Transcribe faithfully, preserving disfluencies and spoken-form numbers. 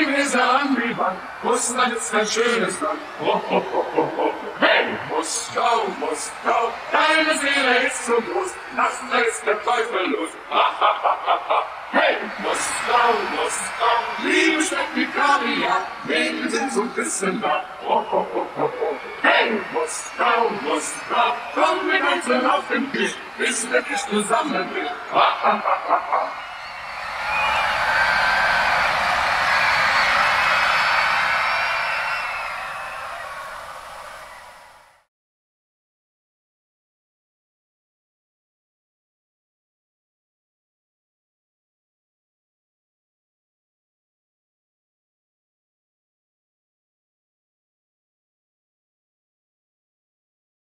Gläser an die Wand. Russland ist ein schönes Land. Oh, oh, oh, oh, oh. Hey, Moskau, Moskau, deine Seele ist so groß. Das lässt der Teufel los. Hey, Moskau, Moskau, Liebe schmeckt wie Kaviar. Mädchen sind zum Küssen da. Oh, oh, oh, oh, oh. Hey, Moskau, Moskau, komm mit uns auf den Tisch, bis der Tisch zusammenbricht.